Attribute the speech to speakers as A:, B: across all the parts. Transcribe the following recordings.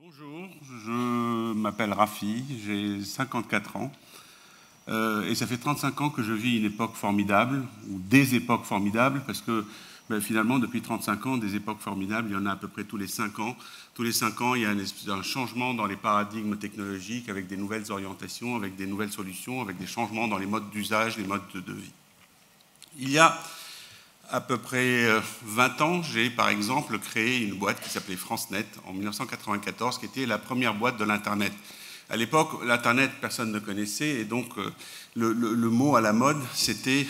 A: Bonjour, je m'appelle Rafi, j'ai 54 ans et ça fait 35 ans que je vis une époque formidable, ou des époques formidables, parce que finalement depuis 35 ans, des époques formidables, il y en a à peu près tous les 5 ans. Tous les 5 ans, il y a un changement dans les paradigmes technologiques, avec des nouvelles orientations, avec des nouvelles solutions, avec des changements dans les modes d'usage, les modes de vie. Il y a à peu près 20 ans, j'ai par exemple créé une boîte qui s'appelait FranceNet en 1994, qui était la première boîte de l'Internet. À l'époque, l'Internet, personne ne connaissait, et donc le mot à la mode, c'était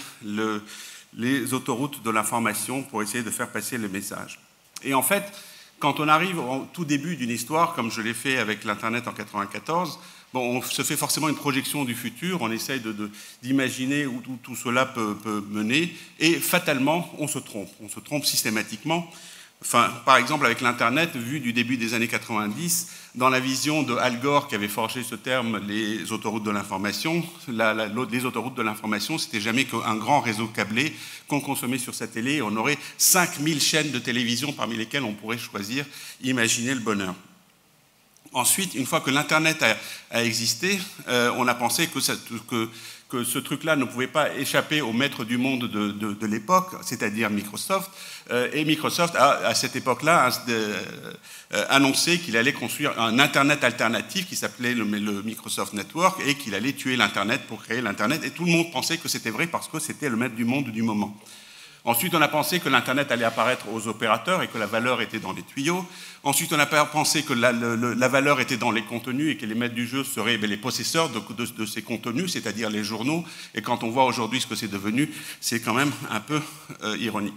A: les autoroutes de l'information pour essayer de faire passer le message. Et en fait, quand on arrive au tout début d'une histoire, comme je l'ai fait avec l'Internet en 1994, on se fait forcément une projection du futur, on essaye d'imaginer où tout cela peut mener, et fatalement, on se trompe systématiquement. Enfin, par exemple, avec l'Internet, vu du début des années 90, dans la vision de Al Gore qui avait forgé ce terme, les autoroutes de l'information, les autoroutes de l'information, c'était jamais qu'un grand réseau câblé qu'on consommait sur sa télé, et on aurait 5000 chaînes de télévision parmi lesquelles on pourrait choisir, imaginer le bonheur. Ensuite, une fois que l'Internet a existé, on a pensé que ce truc-là ne pouvait pas échapper au maître du monde de l'époque, c'est-à-dire Microsoft. Et Microsoft a, à cette époque-là, annoncé qu'il allait construire un Internet alternatif qui s'appelait le Microsoft Network et qu'il allait tuer l'Internet pour créer l'Internet. Et tout le monde pensait que c'était vrai parce que c'était le maître du monde du moment. Ensuite, on a pensé que l'Internet allait apparaître aux opérateurs et que la valeur était dans les tuyaux. Ensuite, on a pensé que la valeur était dans les contenus et que les maîtres du jeu seraient les possesseurs de ces contenus, c'est-à-dire les journaux. Et quand on voit aujourd'hui ce que c'est devenu, c'est quand même un peu ironique.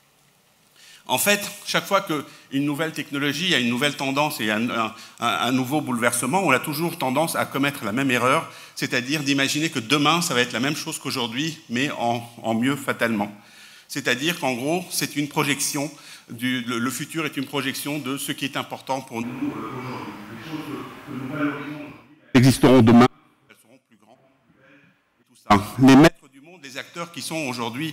A: En fait, chaque fois qu'une nouvelle technologie a une nouvelle tendance et un nouveau bouleversement, on a toujours tendance à commettre la même erreur, c'est-à-dire d'imaginer que demain, ça va être la même chose qu'aujourd'hui, mais en mieux fatalement. C'est-à-dire qu'en gros, c'est une projection, le futur est une projection de ce qui est important pour nous aujourd'hui. Les choses que nous valorisons existeront demain, elles seront plus grandes, plus belles, et tout ça. Les maîtres du monde, les acteurs qui sont aujourd'hui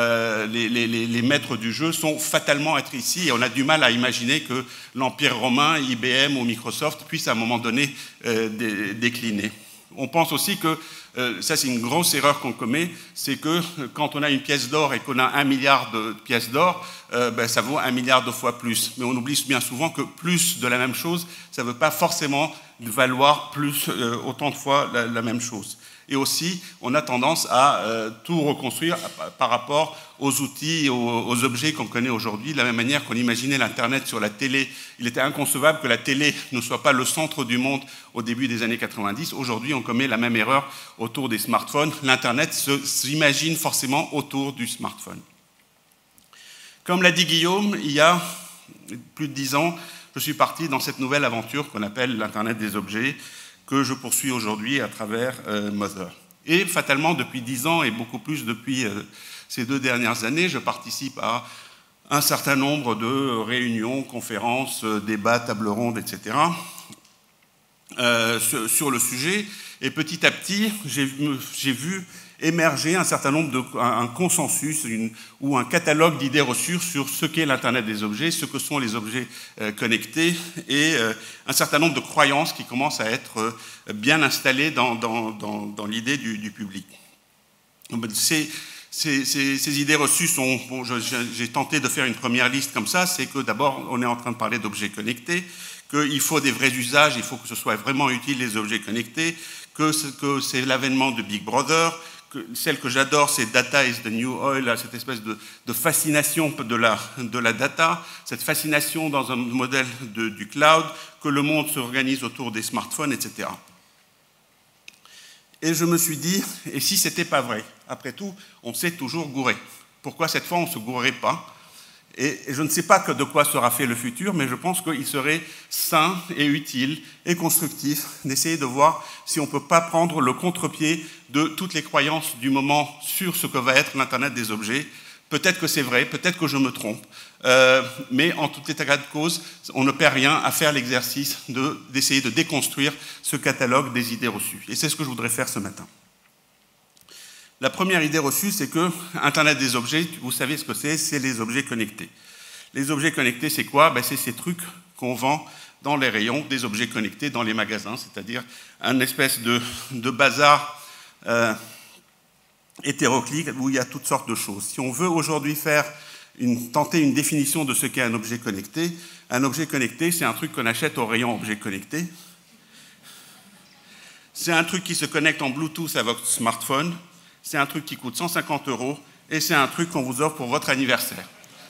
A: les maîtres du jeu sont fatalement être ici, et on a du mal à imaginer que l'Empire romain, IBM ou Microsoft puissent à un moment donné décliner. On pense aussi que, ça c'est une grosse erreur qu'on commet, c'est que quand on a une pièce d'or et qu'on a 1 milliard de pièces d'or, ça vaut 1 milliard de fois plus. Mais on oublie bien souvent que plus de la même chose, ça ne veut pas forcément valoir plus, autant de fois la même chose. Et aussi, on a tendance à tout reconstruire par rapport aux outils, aux objets qu'on connaît aujourd'hui. De la même manière qu'on imaginait l'Internet sur la télé, il était inconcevable que la télé ne soit pas le centre du monde au début des années 90. Aujourd'hui, on commet la même erreur autour des smartphones. L'Internet s'imagine forcément autour du smartphone. Comme l'a dit Guillaume, il y a plus de 10 ans, je suis parti dans cette nouvelle aventure qu'on appelle l'Internet des objets, que je poursuis aujourd'hui à travers Mother. Et fatalement, depuis 10 ans et beaucoup plus depuis ces 2 dernières années, je participe à un certain nombre de réunions, conférences, débats, tables rondes, etc. Sur le sujet. Et petit à petit, j'ai vu émerger un certain nombre un consensus ou un catalogue d'idées reçues sur ce qu'est l'Internet des objets, ce que sont les objets connectés et un certain nombre de croyances qui commencent à être bien installées dans l'idée du public. Ces idées reçues sont, j'ai tenté de faire une première liste comme ça, c'est que d'abord on est en train de parler d'objets connectés, qu'il faut des vrais usages, il faut que ce soit vraiment utile les objets connectés, que c'est l'avènement de Big Brother, celle que j'adore, c'est Data is the New Oil, cette espèce de fascination de la data, cette fascination dans un modèle du cloud, que le monde s'organise autour des smartphones, etc. Et je me suis dit, et si ce n'était pas vrai? Après tout, on s'est toujours gouré. Pourquoi cette fois on ne se gourerait pas? Et je ne sais pas de quoi sera fait le futur, mais je pense qu'il serait sain et utile et constructif d'essayer de voir si on ne peut pas prendre le contre-pied de toutes les croyances du moment sur ce que va être l'Internet des objets. Peut-être que c'est vrai, peut-être que je me trompe, mais en tout état de cause, on ne perd rien à faire l'exercice d'essayer de déconstruire ce catalogue des idées reçues. Et c'est ce que je voudrais faire ce matin. La première idée reçue, c'est que Internet des objets, vous savez ce que c'est les objets connectés. Les objets connectés, c'est quoi? C'est ces trucs qu'on vend dans les rayons des objets connectés dans les magasins, c'est-à-dire un espèce de bazar hétéroclite où il y a toutes sortes de choses. Si on veut aujourd'hui tenter une définition de ce qu'est un objet connecté, c'est un truc qu'on achète au rayon objet connecté. C'est un truc qui se connecte en Bluetooth à votre smartphone. C'est un truc qui coûte 150 € et c'est un truc qu'on vous offre pour votre anniversaire.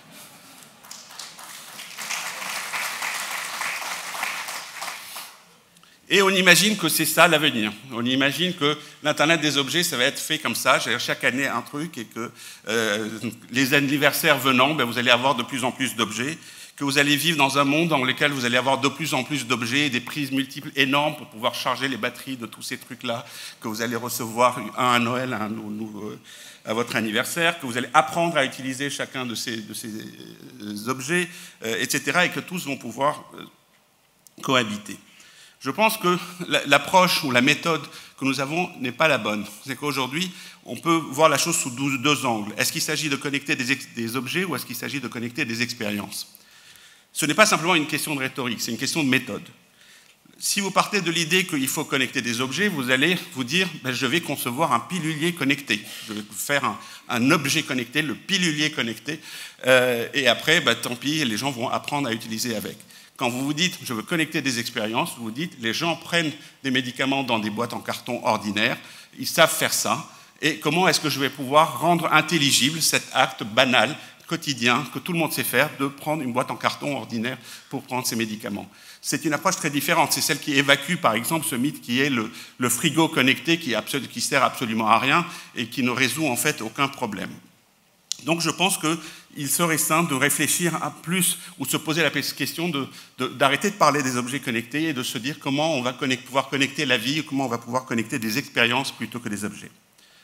A: Et on imagine que c'est ça l'avenir. On imagine que l'Internet des objets, ça va être fait comme ça. Chaque année, un truc, et que les anniversaires venant, vous allez avoir de plus en plus d'objets, que vous allez vivre dans un monde dans lequel vous allez avoir de plus en plus d'objets, des prises multiples énormes pour pouvoir charger les batteries de tous ces trucs-là, que vous allez recevoir un à Noël, un à votre anniversaire, que vous allez apprendre à utiliser chacun de ces objets, etc., et que tous vont pouvoir cohabiter. Je pense que l'approche ou la méthode que nous avons n'est pas la bonne. C'est qu'aujourd'hui, on peut voir la chose sous deux angles. Est-ce qu'il s'agit de connecter des objets ou est-ce qu'il s'agit de connecter des expériences? Ce n'est pas simplement une question de rhétorique, c'est une question de méthode. Si vous partez de l'idée qu'il faut connecter des objets, vous allez vous dire je vais concevoir un pilulier connecté. Je vais faire un objet connecté, le pilulier connecté, et après, tant pis, les gens vont apprendre à utiliser avec. Quand vous vous dites « je veux connecter des expériences », vous vous dites « les gens prennent des médicaments dans des boîtes en carton ordinaires, ils savent faire ça, et comment est-ce que je vais pouvoir rendre intelligible cet acte banal, quotidien, que tout le monde sait faire, de prendre une boîte en carton ordinaire pour prendre ces médicaments ». C'est une approche très différente, c'est celle qui évacue par exemple ce mythe qui est le frigo connecté qui sert absolument à rien et qui ne résout en fait aucun problème. Donc je pense qu'il serait sain de réfléchir à plus, ou de se poser la question d'arrêter de parler des objets connectés et de se dire comment on va pouvoir connecter la vie, comment on va pouvoir connecter des expériences plutôt que des objets.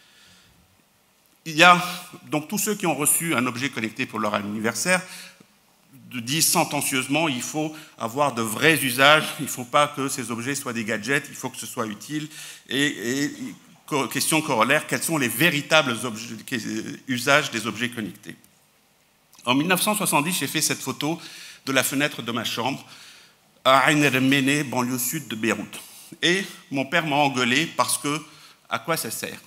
A: Il y a donc tous ceux qui ont reçu un objet connecté pour leur anniversaire disent sentencieusement il faut avoir de vrais usages, il ne faut pas que ces objets soient des gadgets, il faut que ce soit utile et question corollaire, quels sont les véritables usages des objets connectés? En 1970, j'ai fait cette photo de la fenêtre de ma chambre à Ain el-Méné, banlieue sud de Beyrouth. Et mon père m'a engueulé parce que, à quoi ça sert?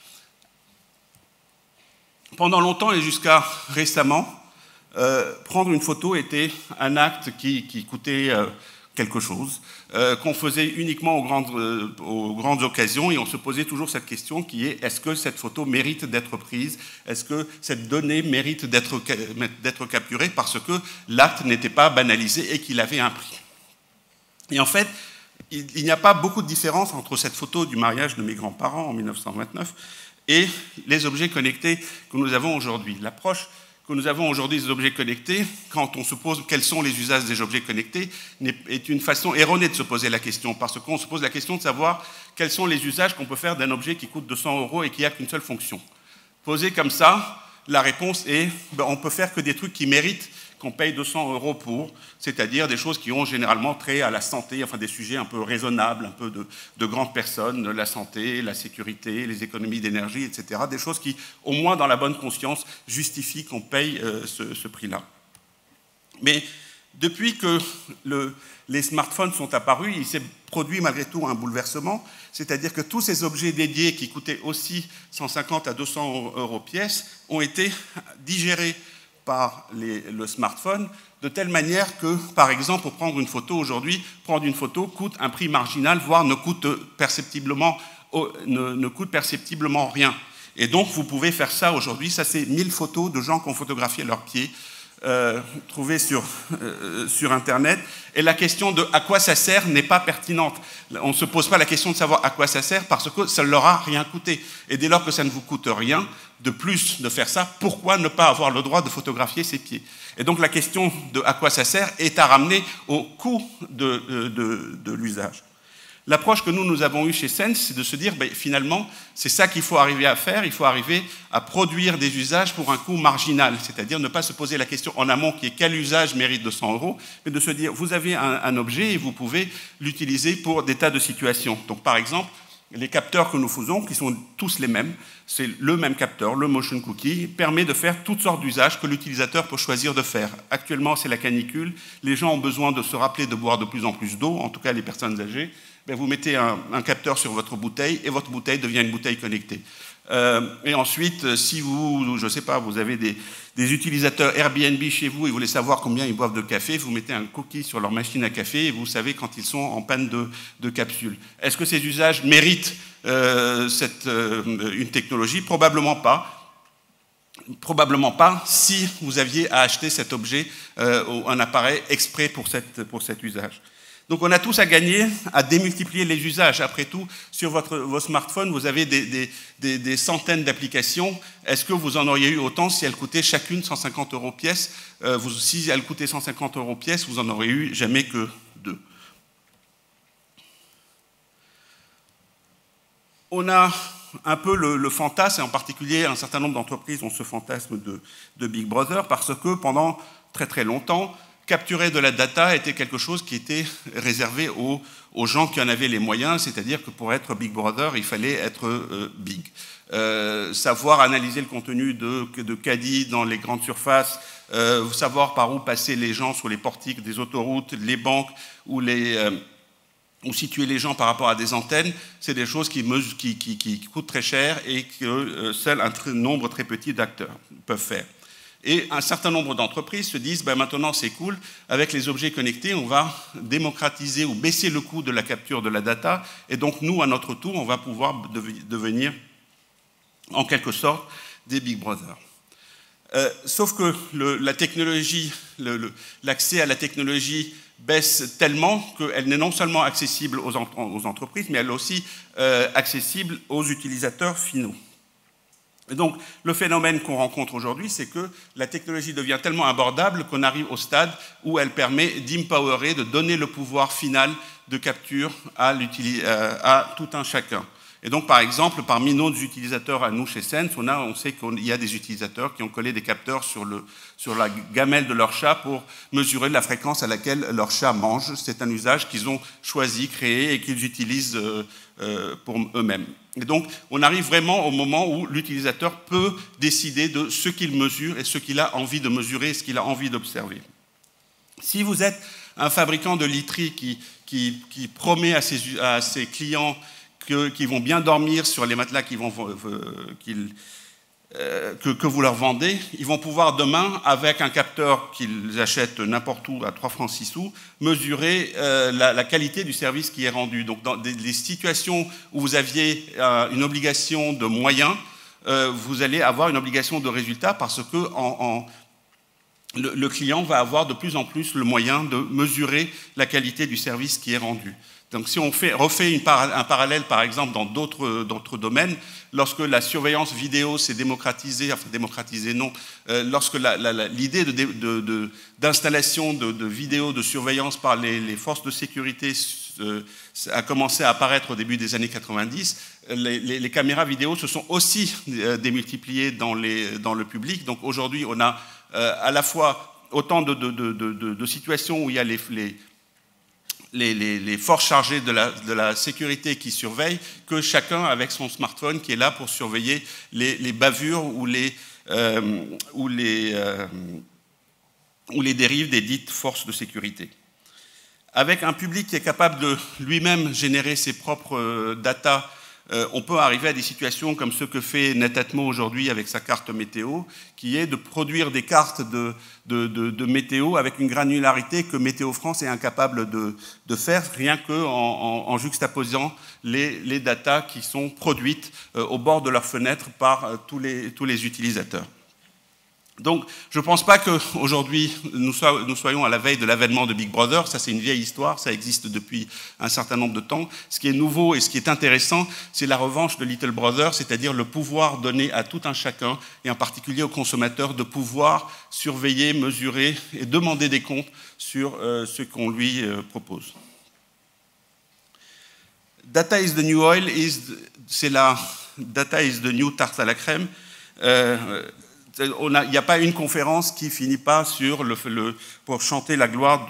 A: Pendant longtemps et jusqu'à récemment, prendre une photo était un acte qui coûtait quelque chose, qu'on faisait uniquement aux grandes occasions, et on se posait toujours cette question qui est est-ce que cette photo mérite d'être prise? Est-ce que cette donnée mérite d'être capturée parce que l'acte n'était pas banalisé et qu'il avait un prix? Et en fait, il n'y a pas beaucoup de différence entre cette photo du mariage de mes grands-parents en 1929 et les objets connectés que nous avons aujourd'hui. L'approche que nous avons aujourd'hui des objets connectés, quand on se pose quels sont les usages des objets connectés, est une façon erronée de se poser la question, parce qu'on se pose la question de savoir quels sont les usages qu'on peut faire d'un objet qui coûte 200 € et qui n'a qu'une seule fonction. Posé comme ça, la réponse est on peut faire que des trucs qui méritent qu'on paye 200 € pour, c'est-à-dire des choses qui ont généralement trait à la santé, enfin des sujets un peu raisonnables, un peu de grandes personnes, la santé, la sécurité, les économies d'énergie, etc. Des choses qui, au moins dans la bonne conscience, justifient qu'on paye ce prix-là. Mais depuis que les smartphones sont apparus, il s'est produit malgré tout un bouleversement, c'est-à-dire que tous ces objets dédiés qui coûtaient aussi 150 à 200 € pièce ont été digérés par le smartphone, de telle manière que, par exemple, pour prendre une photo aujourd'hui, prendre une photo coûte un prix marginal, voire ne coûte perceptiblement rien. Et donc, vous pouvez faire ça aujourd'hui. Ça, c'est 1000 photos de gens qui ont photographié leurs pieds, trouvées sur Internet. Et la question de à quoi ça sert n'est pas pertinente. On ne se pose pas la question de savoir à quoi ça sert parce que ça ne leur a rien coûté. Et dès lors que ça ne vous coûte rien, de plus de faire ça, pourquoi ne pas avoir le droit de photographier ses pieds? Et donc la question de à quoi ça sert est à ramener au coût de l'usage. L'approche que nous avons eue chez Sense, c'est de se dire, finalement, c'est ça qu'il faut arriver à faire, il faut arriver à produire des usages pour un coût marginal, c'est-à-dire ne pas se poser la question en amont qui est quel usage mérite 200 €, mais de se dire, vous avez un objet et vous pouvez l'utiliser pour des tas de situations. Donc par exemple, les capteurs que nous faisons, qui sont tous les mêmes, c'est le même capteur, le motion cookie, permet de faire toutes sortes d'usages que l'utilisateur peut choisir de faire. Actuellement, c'est la canicule. Les gens ont besoin de se rappeler de boire de plus en plus d'eau, en tout cas les personnes âgées. Ben, vous mettez un capteur sur votre bouteille et votre bouteille devient une bouteille connectée. Et ensuite, si vous, je ne sais pas, vous avez des utilisateurs Airbnb chez vous et vous voulez savoir combien ils boivent de café, vous mettez un cookie sur leur machine à café et vous savez quand ils sont en panne de capsule. Est-ce que ces usages méritent une technologie? Probablement pas. Probablement pas si vous aviez à acheter cet objet, un appareil exprès pour cet usage. Donc on a tous à gagner à démultiplier les usages. Après tout, sur vos smartphones, vous avez des centaines d'applications. Est-ce que vous en auriez eu autant si elles coûtaient chacune 150 € pièce? Si elles coûtaient 150 € pièce, vous en auriez eu jamais que 2. On a un peu le fantasme, et en particulier un certain nombre d'entreprises ont ce fantasme de Big Brother, parce que pendant très très longtemps, capturer de la data était quelque chose qui était réservé aux gens qui en avaient les moyens, c'est-à-dire que pour être Big Brother, il fallait être big. Savoir analyser le contenu de caddie dans les grandes surfaces, savoir par où passer les gens sur les portiques des autoroutes, les banques ou situer les gens par rapport à des antennes, c'est des choses qui coûtent très cher et que seul un nombre très petit d'acteurs peuvent faire. Et un certain nombre d'entreprises se disent ben maintenant c'est cool, avec les objets connectés, on va démocratiser ou baisser le coût de la capture de la data, et donc nous, à notre tour, on va pouvoir devenir en quelque sorte des Big Brother. Sauf que la technologie, l'accès à la technologie baisse tellement qu'elle n'est non seulement accessible aux entreprises, mais elle est aussi accessible aux utilisateurs finaux. Et donc, le phénomène qu'on rencontre aujourd'hui, c'est que la technologie devient tellement abordable qu'on arrive au stade où elle permet d'empowerer, de donner le pouvoir final de capture à tout un chacun. Et donc, par exemple, parmi nos utilisateurs à nous chez Sense, on sait qu'il y a des utilisateurs qui ont collé des capteurs sur la gamelle de leur chat pour mesurer la fréquence à laquelle leur chat mange. C'est un usage qu'ils ont choisi, créé et qu'ils utilisent pour eux-mêmes. Et donc, on arrive vraiment au moment où l'utilisateur peut décider de ce qu'il mesure et ce qu'il a envie de mesurer et ce qu'il a envie d'observer. Si vous êtes un fabricant de literie qui promet à ses clients qu'ils vont bien dormir sur les matelas que vous leur vendez, ils vont pouvoir demain, avec un capteur qu'ils achètent n'importe où à 3 francs 6 sous, mesurer la qualité du service qui est rendu. Donc dans les situations où vous aviez une obligation de moyens, vous allez avoir une obligation de résultat parce que le client va avoir de plus en plus le moyen de mesurer la qualité du service qui est rendu. Donc si on refait un parallèle, par exemple, dans d'autres domaines, lorsque la surveillance vidéo s'est démocratisée, enfin démocratisée non, lorsque l'idée d'installation de vidéos de surveillance par les forces de sécurité a commencé à apparaître au début des années 90, les caméras vidéo se sont aussi démultipliées dans le public. Donc aujourd'hui, on a à la fois autant de situations où il y a les forces chargées de la sécurité qui surveillent, que chacun avec son smartphone qui est là pour surveiller les bavures ou les dérives des dites forces de sécurité. Avec un public qui est capable de lui-même générer ses propres data, on peut arriver à des situations comme ce que fait Netatmo aujourd'hui avec sa carte météo, qui est de produire des cartes de météo avec une granularité que Météo France est incapable de faire, rien qu'en juxtaposant les datas qui sont produites au bord de leur fenêtre par tous les utilisateurs. Donc, je ne pense pas qu'aujourd'hui, nous soyons à la veille de l'avènement de Big Brother. Ça, c'est une vieille histoire, ça existe depuis un certain nombre de temps. Ce qui est nouveau et ce qui est intéressant, c'est la revanche de Little Brother, c'est-à-dire le pouvoir donné à tout un chacun, et en particulier aux consommateurs, de pouvoir surveiller, mesurer et demander des comptes sur ce qu'on lui propose. Data is the new oil, c'est la data is the new tarte à la crème. il n'y a pas une conférence qui finit pas sur pour chanter la gloire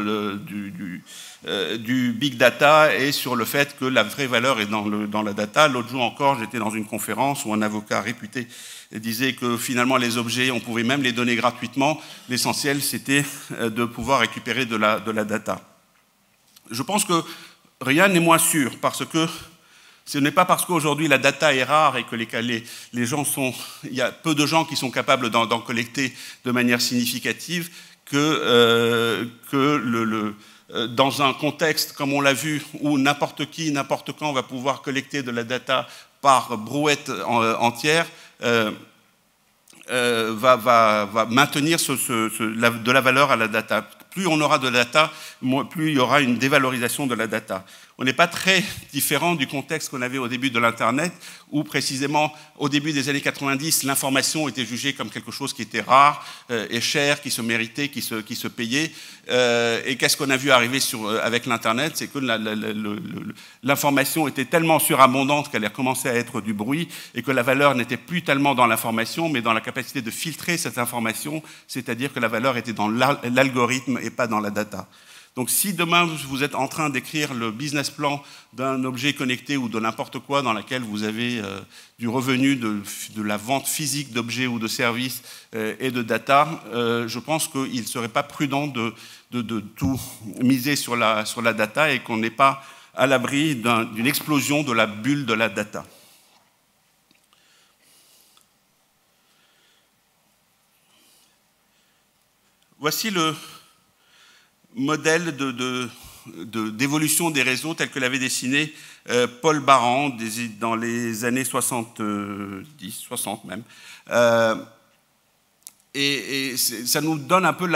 A: du big data et sur le fait que la vraie valeur est dans la data. L'autre jour encore, j'étais dans une conférence où un avocat réputé disait que finalement les objets, on pouvait même les donner gratuitement. L'essentiel, c'était de pouvoir récupérer de la data. Je pense que rien n'est moins sûr, parce que ce n'est pas parce qu'aujourd'hui la data est rare et que les gens il y a peu de gens qui sont capables d'en collecter de manière significative que dans un contexte, comme on l'a vu, où n'importe qui, n'importe quand va pouvoir collecter de la data par brouette entière, va maintenir de la valeur à la data. Plus on aura de data, plus il y aura une dévalorisation de la data. On n'est pas très différent du contexte qu'on avait au début de l'Internet, où précisément au début des années 90, l'information était jugée comme quelque chose qui était rare et cher, qui se méritait, qui se payait. Et qu'est-ce qu'on a vu arriver avec l'Internet? C'est que l'information était tellement surabondante qu'elle a commencé à être du bruit et que la valeur n'était plus tellement dans l'information, mais dans la capacité de filtrer cette information, c'est-à-dire que la valeur était dans l'algorithme et pas dans la data. Donc si demain vous êtes en train d'écrire le business plan d'un objet connecté ou de n'importe quoi dans lequel vous avez du revenu de la vente physique d'objets ou de services et de data, je pense qu'il ne serait pas prudent de tout miser sur la data et qu'on n'est pas à l'abri d'une explosion de la bulle de la data. Voici le modèle d'évolution des réseaux tel que l'avait dessiné Paul Baran dans les années 70, 60 même. Et ça nous donne un peu,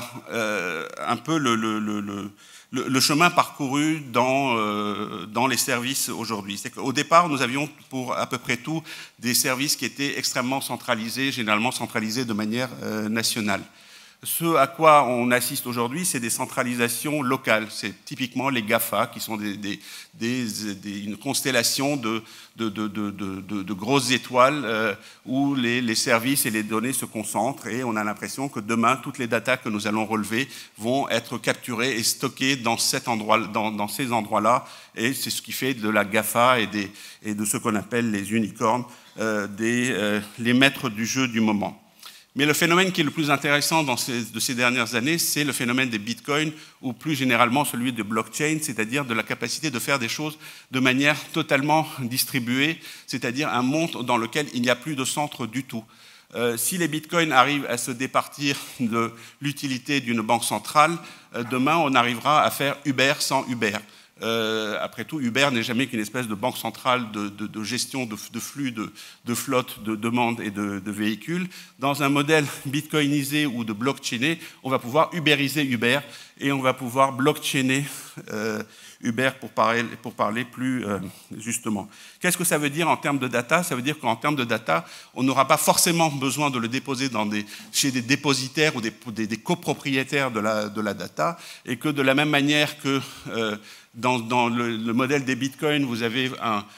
A: le chemin parcouru dans les services aujourd'hui. C'est qu'au départ, nous avions pour à peu près tout des services qui étaient extrêmement centralisés, généralement centralisés de manière nationale. Ce à quoi on assiste aujourd'hui, c'est des centralisations locales. C'est typiquement les GAFA, qui sont une constellation de grosses étoiles où les services et les données se concentrent. Et on a l'impression que demain, toutes les datas que nous allons relever vont être capturées et stockées dans ces endroits-là. Et c'est ce qui fait de la GAFA et de ce qu'on appelle les unicornes, les maîtres du jeu du moment. Mais le phénomène qui est le plus intéressant de ces dernières années, c'est le phénomène des bitcoins, ou plus généralement celui de blockchain, c'est-à-dire de la capacité de faire des choses de manière totalement distribuée, c'est-à-dire un monde dans lequel il n'y a plus de centre du tout. Si les bitcoins arrivent à se départir de l'utilité d'une banque centrale, demain on arrivera à faire Uber sans Uber. Après tout, Uber n'est jamais qu'une espèce de banque centrale de gestion de flux, de flotte, de demandes et de véhicules. Dans un modèle bitcoinisé ou de blockchainé, on va pouvoir uberiser Uber et on va pouvoir blockchainer Uber pour parler plus justement. Qu'est-ce que ça veut dire en termes de data? Ça veut dire qu'en termes de data, on n'aura pas forcément besoin de le déposer chez des dépositaires ou des copropriétaires de la data, et que de la même manière que dans le modèle des bitcoins, vous avez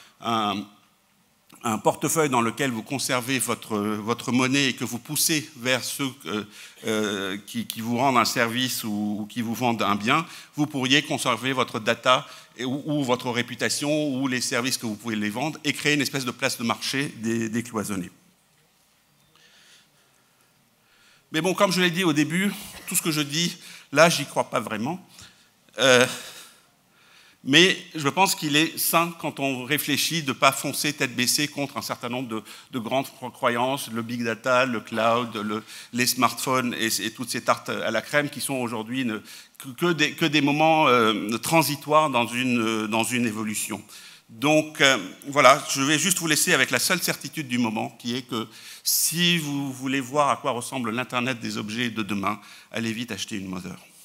A: un portefeuille dans lequel vous conservez votre monnaie et que vous poussez vers ceux qui vous rendent un service ou qui vous vendent un bien, vous pourriez conserver votre data ou votre réputation ou les services que vous pouvez les vendre et créer une espèce de place de marché décloisonnée. Mais bon, comme je l'ai dit au début, tout ce que je dis, là, j'y crois pas vraiment. Mais je pense qu'il est sain, quand on réfléchit, de ne pas foncer tête baissée contre un certain nombre de grandes croyances, le big data, le cloud, les smartphones et toutes ces tartes à la crème qui sont aujourd'hui que des moments transitoires dans une évolution. Donc voilà, je vais juste vous laisser avec la seule certitude du moment, qui est que si vous voulez voir à quoi ressemble l'Internet des objets de demain, allez vite acheter une Mother.